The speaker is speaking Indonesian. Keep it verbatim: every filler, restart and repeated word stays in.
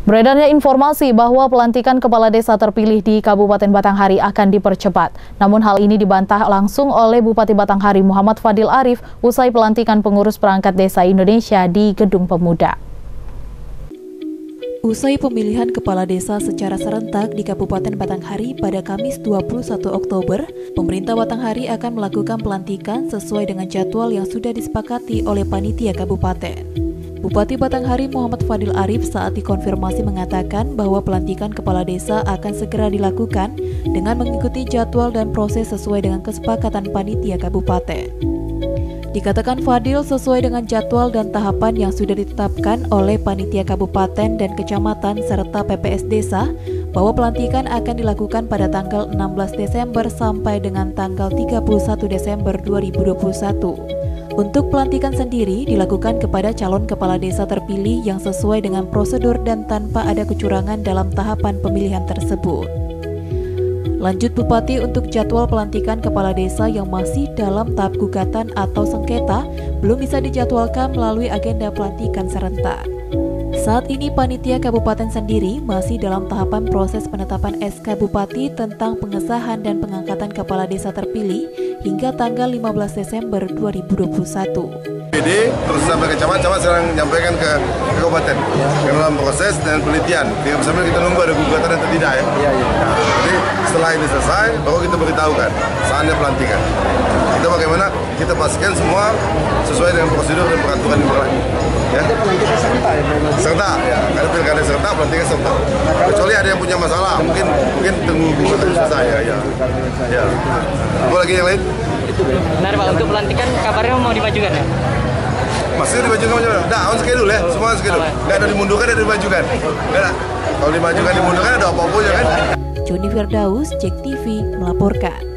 Beredarnya informasi bahwa pelantikan kepala desa terpilih di Kabupaten Batanghari akan dipercepat. Namun hal ini dibantah langsung oleh Bupati Batanghari Muhammad Fadil Arif usai pelantikan pengurus perangkat desa Indonesia di Gedung Pemuda. Usai pemilihan kepala desa secara serentak di Kabupaten Batanghari pada Kamis dua puluh satu Oktober, pemerintah Batanghari akan melakukan pelantikan sesuai dengan jadwal yang sudah disepakati oleh panitia kabupaten. Bupati Batanghari Muhammad Fadil Arif saat dikonfirmasi mengatakan bahwa pelantikan kepala desa akan segera dilakukan dengan mengikuti jadwal dan proses sesuai dengan kesepakatan panitia kabupaten. Dikatakan Fadil sesuai dengan jadwal dan tahapan yang sudah ditetapkan oleh panitia kabupaten dan kecamatan serta P P S desa bahwa pelantikan akan dilakukan pada tanggal enam belas Desember sampai dengan tanggal tiga puluh satu Desember dua ribu dua puluh satu. Untuk pelantikan sendiri dilakukan kepada calon kepala desa terpilih yang sesuai dengan prosedur dan tanpa ada kecurangan dalam tahapan pemilihan tersebut. Lanjut Bupati, untuk jadwal pelantikan kepala desa yang masih dalam tahap gugatan atau sengketa belum bisa dijadwalkan melalui agenda pelantikan serentak. Saat ini panitia kabupaten sendiri masih dalam tahapan proses penetapan S K Bupati tentang pengesahan dan pengangkatan kepala desa terpilih hingga tanggal lima belas Desember dua ribu dua puluh satu. Jadi terus sampai ke camat, camat sekarang menyampaikan ke, ke kabupaten ke dalam proses dan penelitian. Sambil kita nunggu ada gugatan atau tidak ya. Iya, iya. Nah, jadi setelah ini selesai, baru kita beritahukan saatnya pelantikan. Kita bagaimana kita pastikan semua sesuai dengan prosedur dan peraturan yang berlaku. Ya. Pelantikan serentak ya? Serentak, ya. Karena pilkada serentak, pelantikan serentak. Kecuali ada yang punya masalah, mungkin mungkin tunggu gugatan selesai ya. Ya. Ya. Apa lagi yang lain? Benar Pak, untuk pelantikan kabarnya mau dimajukan ya? Masih dimajukan, nah on schedule ya, semua on schedule. Nggak ada dimundurkan, ada dimajukan. Nggak ada. Kalau dimajukan, dimundurkan ada apa-apa ya kan? Joni Firdaus, Jek T V melaporkan.